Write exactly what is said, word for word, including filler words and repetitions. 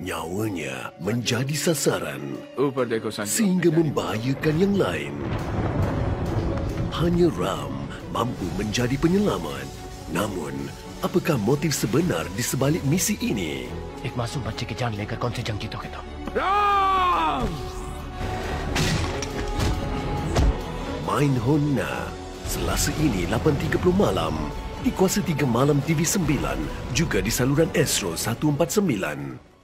Nyawanya menjadi sasaran ऊपर देखो Sanju sehingga membahayakan yang lain. Hanya Ram mampu menjadi penyelamat. Namun, apakah motif sebenar di sebalik misi ini? एक मासूम बच्चे की जान लेकर कौन सी जंग जीतोगे तुम? Ram Main Honna Selasa ini lapan tiga puluh malam di Kuasa tiga Malam T V sembilan juga di saluran Astro seratus empat puluh sembilan.